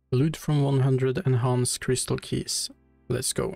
Loot from 100 enhanced crystal keys. Let's go.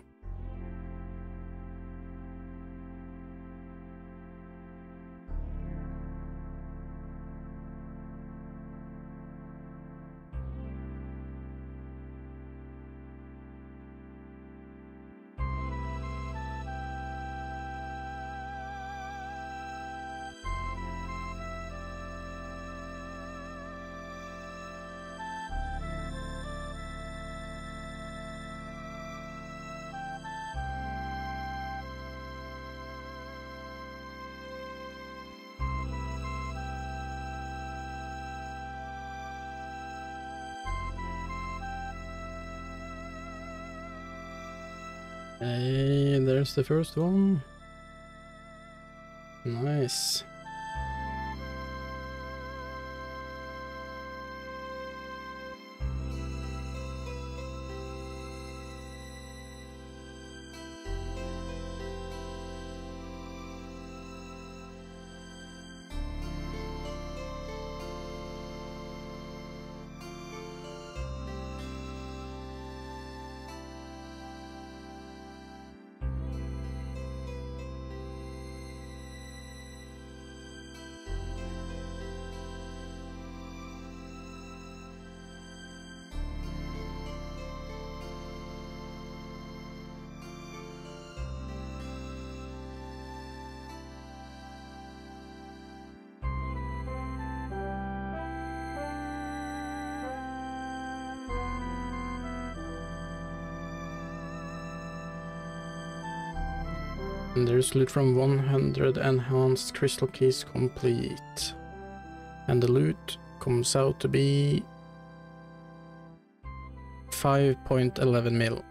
Hey, there's the first one. Nice. And there's loot from 100 enhanced crystal keys complete. And the loot comes out to be 5.11 mil.